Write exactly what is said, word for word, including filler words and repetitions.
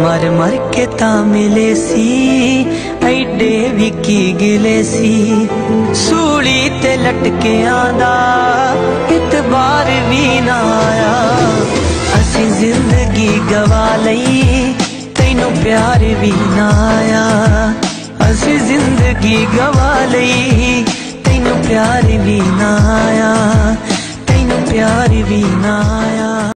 मर मर के ता मिले सी ऐडे भी की गिले सी सूली ते लटके आंदा इतबार भी ना आया असी जिंदगी गवा लई तैनू प्यार भी ना आया असी जिंदगी गवा लई तैनू प्यार भी ना आया तैनू प्यार भी ना आया।